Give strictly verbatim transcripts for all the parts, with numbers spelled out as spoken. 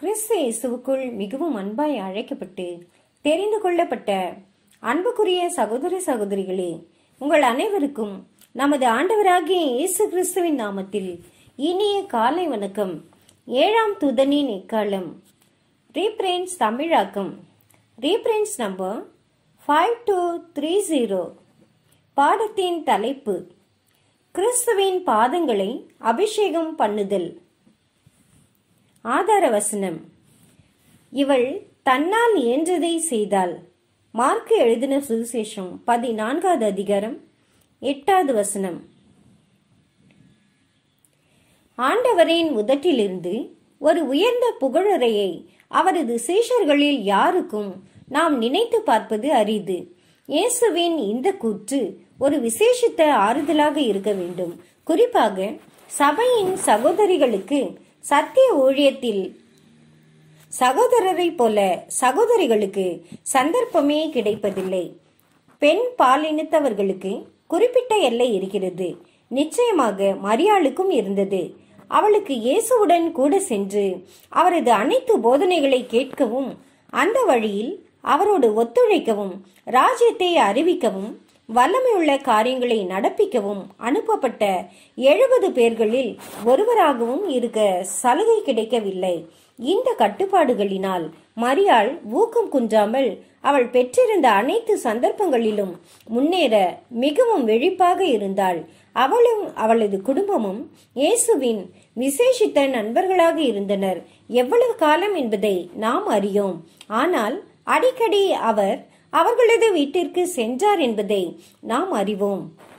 கிறிஸ்து இயேசுவுக்குள் மிகவும் அன்பாய் அழைக்கப்பட்டு தெரிந்து கொள்ளப்பட்ட அன்புக்குரிய சகோதர சகோதரிகளே, உங்கள் அனைவருக்கும் நமது ஆண்டவராகிய இயேசு கிறிஸ்துவின் நாமத்தில் இனிய காலை வணக்கம். ஏழாம் தூதனின் எக்காலம் ரீப்ரென்ஸ் தமிழாக்கம். Reference number five two three zero. பாடத்தின் தலைப்பு கிறிஸ்துவின் பாதங்களை அபிஷேகம் பண்ணுதல். ஆதார வசனம்: இவள் தன்னால் இயன்றதை செய்தாள். மார்க்கு எழுதின சுவிசேஷம் பதினான்காவது அதிகாரம் எட்டாவது வசனம். ஆண்டவரின் உதட்டிலிருந்து ஒரு உயர்ந்த புகழுரையை அவரது சீஷர்களில் யாருக்கும் நாம் நினைத்து பார்ப்பது அரிது. இயேசுவின் இந்த கூற்று ஒரு விசேஷித்த ஆறுதலாக இருக்க வேண்டும். குறிப்பாக சபையின் சகோதரிகளுக்கு சத்திய ஊழியத்தில் சகோதரரை போல சகோதரிகளுக்கு சந்தர்ப்பமே கிடைப்பதில்லை. பெண் பாலினத்தவர்களுக்கு குறிப்பிட்ட எல்லை இருக்கிறது. நிச்சயமாக மரியாளுக்கும் இருந்தது. அவளுக்கு இயேசுவுடன் கூட சென்று அவரது அனைத்து போதனைகளை கேட்கவும், அந்த வழியில் அவரோடு ஒத்துழைக்கவும், ராஜ்யத்தை அறிவிக்கவும், வல்லமையுள்ள காரியங்களை நடப்பிக்கவும் அனுப்பப்பட்ட எழுபது பேர்களில் ஒருவராகவும் இருக்க சலுகை கிடைக்கவில்லை. இந்த கட்டுப்பாடுகளினால் மரியாள் ஊக்கம் குன்றாமல் அவள் பெற்றிருந்த அனைத்து சந்தர்ப்பங்களிலும் முன்னேற மிகவும் வெழிப்பாக இருந்தாள். அவளும் அவளது குடும்பமும் இயேசுவின் விசேஷித்த நண்பர்களாக இருந்தனர். எவ்வளவு காலம் என்பதை நாம் அறியோம். ஆனால் அடிக்கடி அவர் அவர்களது வீட்டிற்கு சென்றார் என்பதை நாம் அறிவோம்.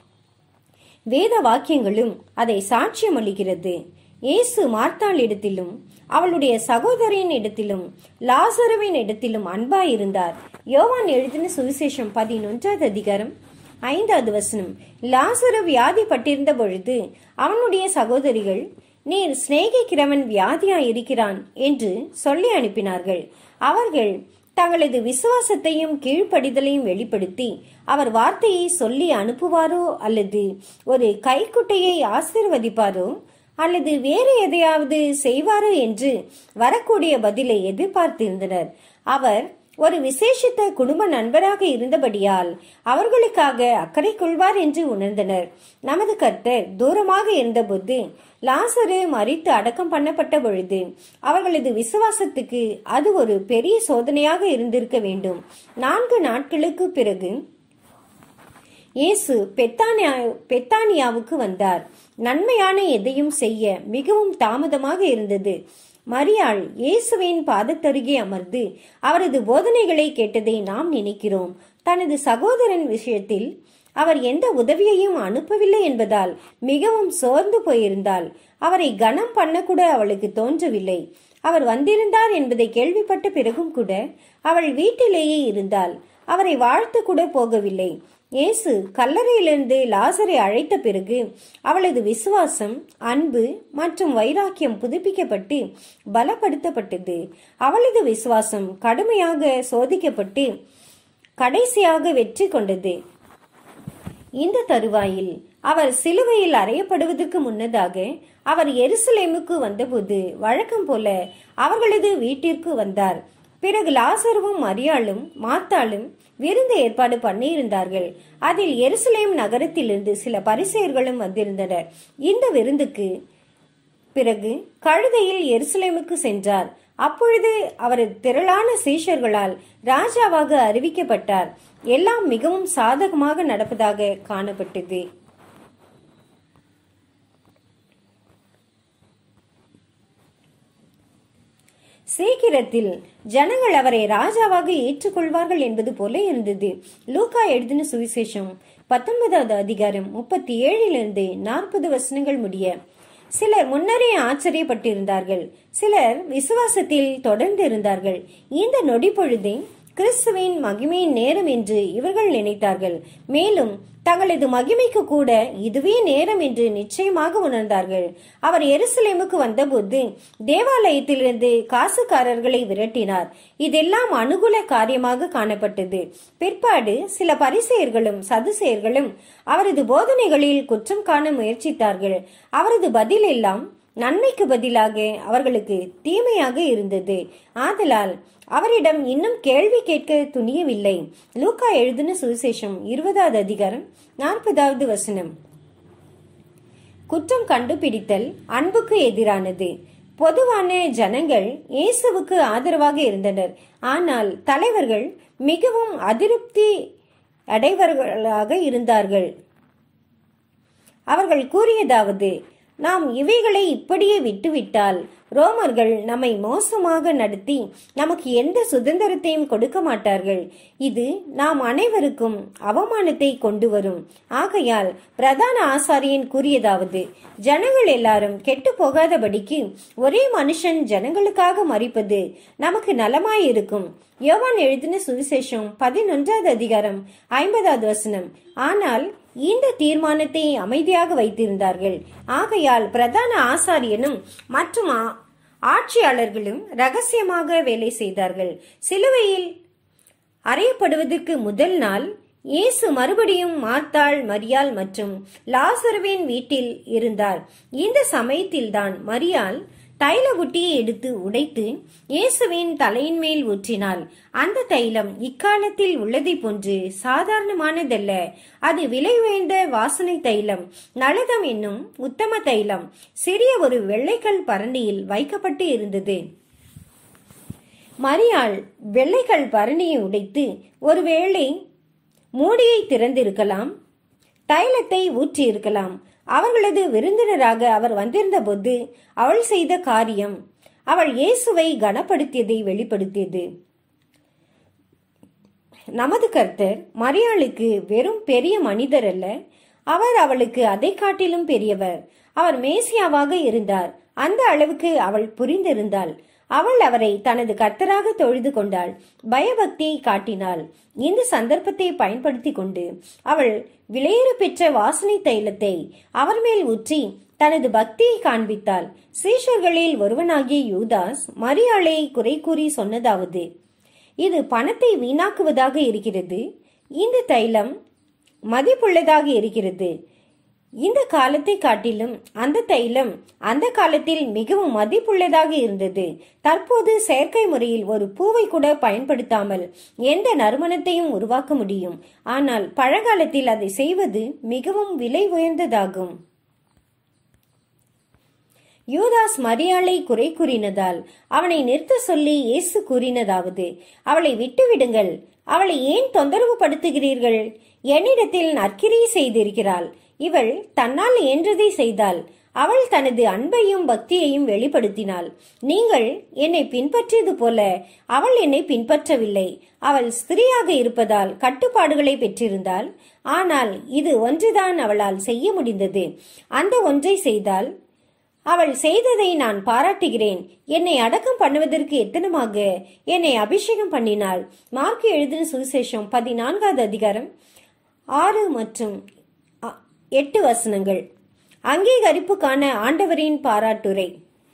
வேத வாக்கியங்களும் அதை சாட்சியம் அளிக்கிறது. இயேசு மார்த்தாள் இடத்திலும் அவளுடைய சகோதரின் இடத்திலும் லாசருவின் இடத்திலும் அன்பாயிருந்தார். யோவான் எழுதின சுவிசேஷம் பதினொன்றாவது அதிகாரம் ஐந்தாவது வசனம். லாசரு வியாதி பட்டிருந்த பொழுது அவனுடைய சகோதரிகள், நீர் சிநேகிக்கிறவன் வியாதியா இருக்கிறான் என்று சொல்லி அனுப்பினார்கள். அவர்கள் தங்களது விசுவாசத்தையும் கீழ்ப்படிதலையும் வெளிப்படுத்தி அவர் வார்த்தையை சொல்லி அனுப்புவாரோ, அல்லது ஒரு கைக்குட்டையை ஆசீர்வதிப்பாரோ, அல்லது வேறு எதையாவது செய்வாரோ என்று வரக்கூடிய பதிலை எதிர்பார்த்திருந்தனர். அவர் ஒரு விசேஷித்த குடும்ப நண்பராக இருந்தபடியால் அவர்களுக்காக அக்கறை கொள்வார் என்று உணர்ந்தனர். நமது கர்த்தர் தூரமாக இருந்தபோது லாசரு மரித்து அடக்கம் பண்ணப்பட்ட பொழுது அவர்களது விசுவாசத்துக்கு அது ஒரு பெரிய சோதனையாக இருந்திருக்க வேண்டும். நான்கு நாட்களுக்கு பிறகு இயேசு பெத்தானியா பெத்தானியாவுக்கு வந்தார். நன்மையான எதையும் செய்ய மிகவும் தாமதமாக இருந்தது. மரியாள் இயேசுவின் பாதத்தருகே அமர்ந்து அவரது போதனைகளை கேட்டதை நாம் நினைக்கிறோம். தனது சகோதரன் விஷயத்தில் அவர் எந்த உதவியையும் அனுப்பவில்லை என்பதால் மிகவும் சோர்ந்து போயிருந்தாள். அவரை கனம் பண்ணக்கூட அவளுக்கு தோன்றவில்லை. அவர் வந்திருந்தார் என்பதை கேள்விப்பட்ட பிறகும் கூட அவள் வீட்டிலேயே இருந்தாள். அவரை வாழ்த்து கூட போகவில்லை. இயேசு கல்லறையிலிருந்து லாசரை அழைத்த பிறகு அவளது விசுவாசம், அன்பு மற்றும் வைராக்கியம் புதுப்பிக்கப்பட்டு பலப்படுத்தப்பட்டது. அவளது விசுவாசம் கடுமையாக சோதிக்கப்பட்டு கடைசியாக வெற்றி கொண்டது. இந்த தருவாயில் அவர் சிலுவையில் அறையப்படுவதற்கு முன்னதாக அவர் எருசலேமுக்கு வந்தபோது வழக்கம் போல அவர்களது வீட்டிற்கு வந்தார். பிறகு லாசருவும் மரியாளும் மார்த்தாளும் விருந்து ஏற்பாடு பண்ணியிருந்தார்கள். அதில் எருசலேம் நகரத்திலிருந்து சில பரிசேயர்களும் வந்திருந்தனர். இந்த விருந்துக்கு பிறகு கழுதையில் எருசலேமுக்கு சென்றார். அப்பொழுது அவரது திரளான சீஷர்களால் ராஜாவாக அறிவிக்கப்பட்டார். எல்லாம் மிகவும் சாதகமாக நடப்பதாக காணப்பட்டது. சீக்கிரத்தில் ஜனங்கள் அவரை ராஜாவாக ஏற்றுக்கொள்வார்கள் என்பது போல இருந்தது. லூக்கா எழுதின சுவிசேஷம் பத்தொன்பதாவது அதிகாரம் முப்பத்தி ஏழிலிருந்து நாற்பது வசனங்கள் முடிய சிலர் முன்னரே ஆச்சரியப்பட்டிருந்தார்கள். சிலர் விசுவாசத்தில் தொடர்ந்து இருந்தார்கள். இந்த நொடி பொழுதே கிறிஸ்துவின் மகிமையின் நேரம் என்று இவர்கள் நினைத்தார்கள். மேலும் தங்களது மகிமைக்கு கூட இதுவே நேரம் என்று நிச்சயமாக உணர்ந்தார்கள். அவர் எருசலேமுக்கு வந்தபோது தேவாலயத்திலிருந்து காசுக்காரர்களை விரட்டினார். இதெல்லாம் அனுகூல காரியமாக காணப்பட்டது. பிற்பாடு சில பரிசேயர்களும் சதுசேயர்களும் அவரது போதனைகளில் குற்றம் காண முயற்சித்தார்கள். அவரது பதில் எல்லாம் நன்மைக்கு பதிலாக அவர்களுக்கு தீமையாக இருந்தது. ஆதலால் அவரிடம் இன்னும் கேள்வி கேட்க துணியவில்லை. லூக்கா எழுதின சுவிசேஷம் இருபதாவது அதிகாரம் நாற்பதாவது வசனம். குற்றம் கண்டுபிடித்தல் அன்புக்கு எதிரானது. பொதுவான ஜனங்கள் இயேசுவுக்கு ஆதரவாக இருந்தனர். ஆனால் தலைவர்கள் மிகவும் அதிருப்தி அடைவர்களாக இருந்தார்கள். அவர்கள் கூறியதாவது, நாம் இவைகளை இப்படியே விட்டுவிட்டால் ரோமர்கள் நம்மை மோசமாக நடத்தி நமக்கு எந்த சுதந்திரத்தையும் கொடுக்க மாட்டார்கள். இது நாம் அனைவருக்கும் அவமானத்தை கொண்டு வரும். ஆகையால் பிரதான ஆசாரியன் கூறியதாவது, ஜனங்கள் எல்லாரும் கெட்டு போகாதபடிக்கு ஒரே மனுஷன் ஜனங்களுக்காக மரிப்பது நமக்கு நலமாயிருக்கும். யோவான் எழுதின சுவிசேஷம் பதினொன்றாவது அதிகாரம் ஐம்பதாவது வசனம். ஆனால் இந்த தீர்மானத்தை அமைதியாக வைத்திருந்தார்கள். ஆகையால் பிரதான ஆசாரியனும் மற்றும் ஆட்சியாளர்களும் ரகசியமாக வேலை செய்தார்கள். சிலுவையில் அறையப்படுவதற்கு முதல் நாள் இயேசு மறுபடியும் மார்த்தாள், மரியாள் மற்றும் லாசருவின் வீட்டில் இருந்தார். இந்த சமயத்தில்தான் மரியாள் தைல புட்டியை எடுத்து உடைத்து இயேசுவின் தலையின் மேல் ஊற்றினாள். அந்த தைலம் இக்காலத்தில் உள்ளதை போன்று சாதாரணமானதல்ல. அது விலை உயர்ந்த வாசனை தைலம், நளதம் என்னும் உத்தம தைலம் சிறிய ஒரு வெள்ளைக்கல் பரண்டியில் வைக்கப்பட்டு இருந்தது. மரியாள் வெள்ளைக்கல் பரண்டியை உடைத்து ஒருவேளை மூடியை திறந்திருக்கலாம், தைலத்தை ஊற்றி இருக்கலாம். அவர்களது விருந்தினராக அவர் வந்திருந்த போது அவள் செய்த காரியம் அவள் இயேசுவை கனப்படுத்தியதை வெளிப்படுத்தியது. நமது கர்த்தர் மரியாளுக்கு வெறும் பெரிய மனிதர் அல்ல, அவர் அவளுக்கு அதை காட்டிலும் பெரியவர். அவர் மேசியாவாக இருந்தார். அந்த அளவுக்கு அவள் புரிந்திருந்தாள். அவள் அவரை தனது கர்த்தராக தொழுது கொண்டாள், பயபக்தியை காட்டினாள். இந்த சந்தர்ப்பத்தை பயன்படுத்தி கொண்டு அவள் விலையேற பெற்ற வாசனை தைலத்தை அவர் மேல் ஊற்றி தனது பக்தியை காண்பித்தாள். சீஷர்களில் ஒருவனாகிய யூதாஸ் மரியாளை குறை கூறி சொன்னதாவது, இது பணத்தை வீணாக்குவதாக இருக்கிறது. இந்த தைலம் மதிப்புள்ளதாக இருக்கிறது. இந்த காலத்தை காட்டிலும் அந்த தைலம் அந்த காலத்தில் மிகவும் மதிப்புள்ளதாக இருந்தது. தற்போது செயற்கை முறையில் ஒரு பூவை கூட பயன்படுத்தாமல் எந்த நறுமணத்தையும் உருவாக்க முடியும். ஆனால் பழங்காலத்தில் அதை செய்வது மிகவும் விலை உயர்ந்ததாகும். யூதாஸ் மரியாளை குறை கூறினதால் அவனை நிறுத்த சொல்லி இயேசு கூறினதாவது, அவளை விட்டுவிடுங்கள், அவளை ஏன் தொந்தரவு படுத்துகிறீர்கள்? என்னிடத்தில் நற்கிரியை செய்திருக்கிறாள். இவள் தன்னால் இயன்றதை செய்தாள். அவள் தனது அன்பையும் பக்தியையும் வெளிப்படுத்தினாள். நீங்கள் என்னை பின்பற்றியது போல அவள் என்னை பின்பற்றவில்லை. அவள் ஸ்திரீயாக இருப்பதால் கட்டுப்பாடுகளை பெற்றிருந்தாள். ஆனால் இது ஒன்றுதான் அவளால் செய்ய முடிந்தது. அந்த ஒன்றை செய்தால் அவள் செய்ததை நான் பாராட்டுகிறேன். என்னை அடக்கம் பண்ணுவதற்கு எத்தனமாக என்னை அபிஷேகம் பண்ணினாள். மார்க்கு எழுதின சுவிசேஷம் பதினான்காவது அதிகாரம் ஆறு மற்றும் எட்டு வசனங்கள். அங்கீகரிப்புக்கான ஆண்டவரின் பாராட்டுரை.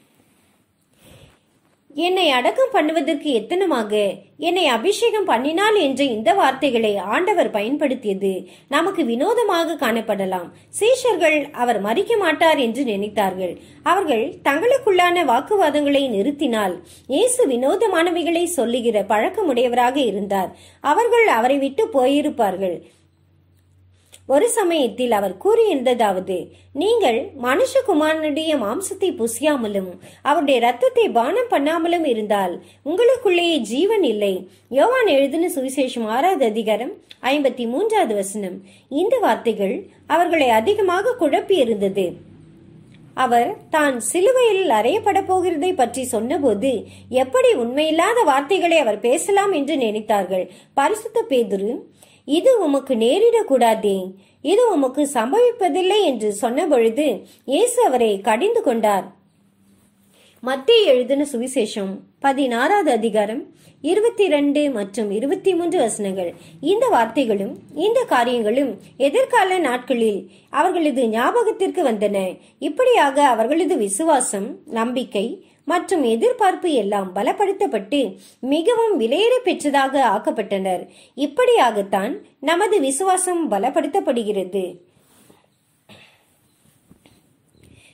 என்னை அடக்கம் பண்ணுவதற்கு எத்தனமாக என்னை அபிஷேகம் பண்ணினாள் என்ற இந்த வார்த்தைகளை ஆண்டவர் பயன்படுத்தியது நமக்கு வினோதமாக காணப்படலாம். சீஷர்கள் அவர் மறிக்க மாட்டார் என்று நினைத்தார்கள். அவர்கள் தங்களுக்குள்ளான வாக்குவாதங்களை நிறுத்தினால் இயேசு வினோதமானவைகளை சொல்லுகிற பழக்கமுடையவராக இருந்தார். அவர்கள் அவரை விட்டு போயிருப்பார்கள். ஒரு சமயத்தில் அவர் கூறியிருந்ததாவது, நீங்கள் மனுஷகுமாரனுடைய மாம்சத்தை புசியாமலும் அவருடைய ரத்தத்தை பானம் பண்ணாமலும் இருந்தால் உங்களுக்குள்ளேயே ஜீவன் இல்லை. யோவான் எழுதின சுவிசேஷம் ஆறாவது அதிகாரம் ஐம்பத்தி மூன்றாவது வசனம். இந்த வார்த்தைகள் அவர்களை அதிகமாக குழப்பி இருந்தது. அவர் தான் சிலுவையில் அறையப்பட போகிறதை பற்றி சொன்னபோது எப்படி உண்மையில்லாத வார்த்தைகளை அவர் பேசலாம் என்று நினைத்தார்கள். பரிசுத்த பேதுரு, இது உமக்கு நேரிடக்கூடாதே, இது உமக்கு சம்பவிப்பதில்லை என்று சொன்ன பொழுது இயேசு அவரை கடிந்து கொண்டார். மத்தேயு எழுதின சுவிசேஷம் பதினாறாவது அதிகாரம் இருபத்தி இரண்டு மற்றும் இருபத்தி மூன்று வசனங்கள். இந்த வார்த்தைகளும் இந்த காரியங்களும் எதிர்கால நாட்களில் அவர்களது ஞாபகத்திற்கு வந்தன. இப்படியாக அவர்களது விசுவாசம், நம்பிக்கை மற்றும் எதிர்பார்ப்பு எல்லாம் பலப்படுத்தப்பட்டு மிகவும் விலையேற பெற்றதாக ஆக்கப்பட்டனர். இப்படியாகத்தான் நமது விசுவாசம் பலப்படுத்தப்படுகிறது.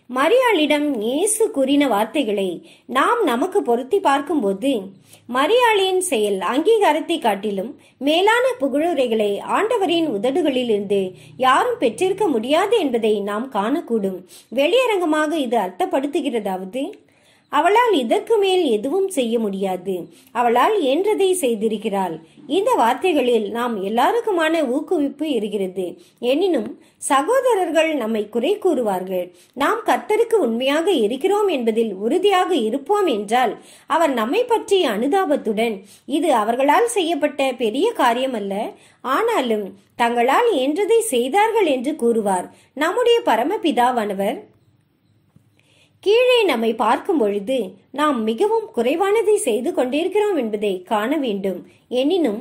மரியாளிடம் இயேசு கூறின வார்த்தைகளை நாம் நமக்கு பொருத்தி பார்க்கும்போது மரியாளின் செயல் அங்கீகாரத்தை காட்டிலும் மேலான புகழுரைகளை ஆண்டவரின் உதடுகளில் இருந்து யாரும் பெற்றிருக்க முடியாது என்பதை நாம் காணக்கூடும். வெளியரங்கமாக இது அர்த்தப்படுத்துகிறதாவது, அவளால் இதற்கு மேல் எதுவும் செய்ய முடியாது, அவளால் என்றதை செய்திருக்கிறாள். இந்த வார்த்தைகளில் நாம் எல்லாருக்குமான ஊக்குவிப்பு இருக்கிறது. எனினும் சகோதரர்கள் நம்மை குறை கூறுவார்கள். நாம் கர்த்தருக்கு உண்மையாக இருக்கிறோம் என்பதில் உறுதியாக இருப்போம் என்றால் அவர் நம்மை பற்றிய அனுதாபத்துடன், இது அவர்களால் செய்யப்பட்ட பெரிய காரியம் அல்ல, ஆனாலும் தங்களால் என்றதை செய்தார்கள் என்று கூறுவார். நம்முடைய பரமபிதாவானவர் கீழே நம்மை பார்க்கும் பொழுது நாம் மிகவும் குறைவானதை செய்து கொண்டிருக்கிறோம் என்பதை காண வேண்டும். எனினும்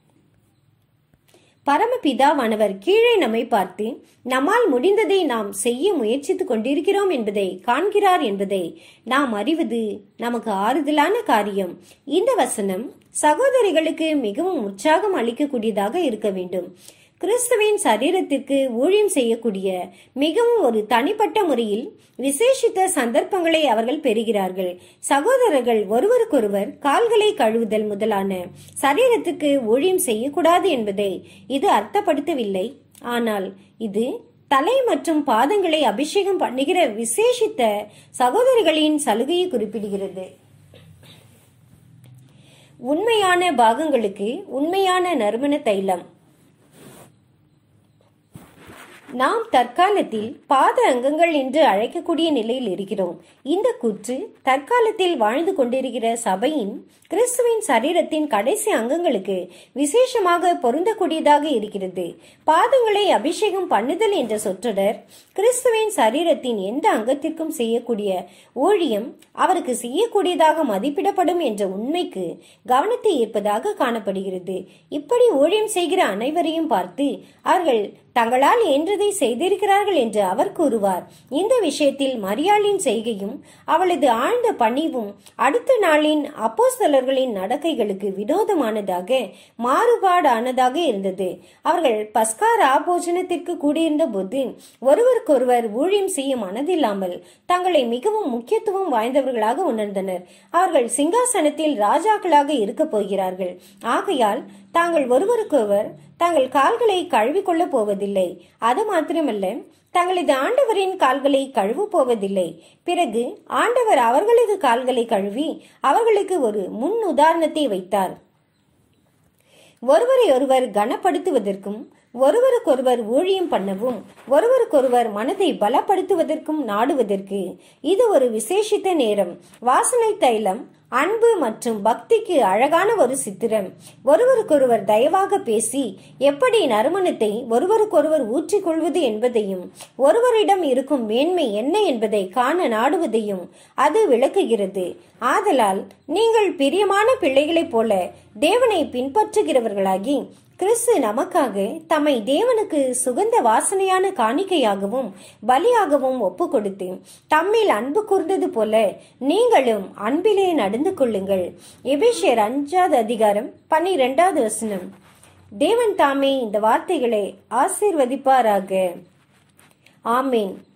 பரமபிதாவானவர் கீழே நம்மை பார்த்து நம்மால் முடிந்ததை நாம் செய்ய முயற்சித்துக் கொண்டிருக்கிறோம் என்பதை காண்கிறார் என்பதை நாம் அறிவது நமக்கு ஆறுதலான காரியம். இந்த வசனம் சகோதரிகளுக்கு மிகவும் உற்சாகம் அளிக்கக்கூடியதாக இருக்க வேண்டும். கிறிஸ்துவின் சரீரத்திற்கு ஊழியம் செய்யக்கூடிய மிகவும் ஒரு தனிப்பட்ட முறையில் விசேஷித்த சந்தர்ப்பங்களை அவர்கள் பெறுகிறார்கள். சகோதரர்கள் ஒருவருக்கொருவர் கால்களை கழுவுதல் முதலான சரீரத்துக்கு ஊழியம் செய்யக்கூடாது என்பதை இது அர்த்தப்படுத்தவில்லை. ஆனால் இது தலை மற்றும் பாதங்களை அபிஷேகம் பண்ணுகிற விசேஷித்த சகோதரிகளின் சலுகையை குறிப்பிடுகிறது. உண்மையான பாகங்களுக்கு உண்மையான நறுமண தைலம். நாம் தற்காலத்தில் பாத அங்கங்கள் என்று அழைக்கக்கூடிய நிலையில் இருக்கிறோம். இந்த கூற்று தற்காலத்தில் வாழ்ந்து கொண்டிருக்கிற சபையின் கிறிஸ்துவின் சரீரத்தின் கடைசி அங்கங்களுக்கு விசேஷமாக பொருந்தக்கூடியதாக இருக்கிறது. பாதங்களை அபிஷேகம் பண்ணுதல் என்ற சொற்றொடர் கிறிஸ்துவின் சரீரத்தின் எந்த அங்கத்திற்கும் செய்யக்கூடிய ஊழியம் அவருக்கு செய்யக்கூடியதாக மதிப்பிடப்படும் என்ற உண்மைக்கு கவனத்தை ஈர்ப்பதாக காணப்படுகிறது. இப்படி ஊழியம் செய்கிற அனைவரையும் பார்த்து அவர்கள் தங்களால் என்றதை செய்திருக்கிறார்கள் என்று அவர் கூறுவார். இந்த விஷயத்தில் மரியாளின் செய்கையும் அவளது ஆழ்ந்த பணிவும் அடுத்த நாளின் அப்போஸ்தலர்களின் நடக்கைகளுக்கு விரோதமானதாக மாறுபாடானதாக இருந்தது. அவர்கள் பஸ்கா ராபோஜனத்திற்கு கூடியிருந்த போது ஒருவருக்கொருவர் ஊழியம் செய்ய மனதில்லாமல் தங்களை மிகவும் முக்கியத்துவம் வாய்ந்தவர்களாக உணர்ந்தனர். அவர்கள் சிங்காசனத்தில் ராஜாக்களாக இருக்க போகிறார்கள். ஆகையால் தாங்கள் ஒருவருக்கொருவர் தங்கள் கால்களை கழுவிக்கொள்ள போவதில்லை. அது மாத்திரமல்ல, தங்களது ஆண்டவரின் கால்களை கழுவ போவதில்லை. பிறகு ஆண்டவர் அவர்களது கால்களை கழுவி அவர்களுக்கு ஒரு முன் உதாரணத்தை வைத்தார். ஒருவரை ஒருவர் கனப்படுத்துவதற்கும் ஒருவருக்கொருவர் ஊழியம் பண்ணவும் ஒருவருக்கொருவர் மனதை பலப்படுத்துவதற்கும் நாடுவதற்கு இது ஒரு விசேஷித்த நேரம். வாசனை தைலம் அன்பு மற்றும் பக்திக்கு அழகான ஒரு சித்திரம். ஒருவருக்கொருவர் தயவாக பேசி எப்படி நறுமணத்தை ஒருவருக்கொருவர் ஊற்றிக்கொள்வது என்பதையும் ஒருவரிடம் இருக்கும் மேன்மை என்ன என்பதை காண நாடுவதையும் அது விளக்குகிறது. ஆதலால் நீங்கள் பிரியமான பிள்ளைகளைப் போல தேவனை பின்பற்றுகிறவர்களாகி கிறிஸ்து நமக்காக தம்மை தேவனுக்கு சுகந்த வாசனையான காணிக்கையாகவும் பலியாகவும் ஒப்பு கொடுத்து தம்மில் அன்பு கூர்ந்தது போல நீங்களும் அன்பிலே நடந்து கொள்ளுங்கள். எபேசியர் அஞ்சாவது அதிகாரம் பன்னிரெண்டாவது வசனம். தேவன் தாமே இந்த வார்த்தைகளை ஆசீர்வதிப்பாராக. ஆமேன்.